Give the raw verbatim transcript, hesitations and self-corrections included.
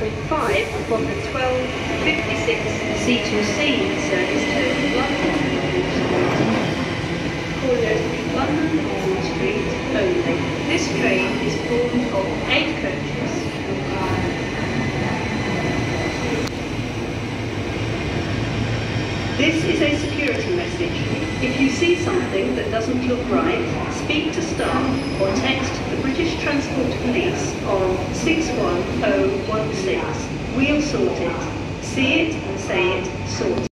five from the twelve fifty-six C two C service to London. Corridors to London Wall Street only. This train is formed of eight coaches. This is a security message. If you see something that doesn't look right, speak to staff or text the British Transport Police on six one zero one six. We'll sort it. See it, say it, sort it.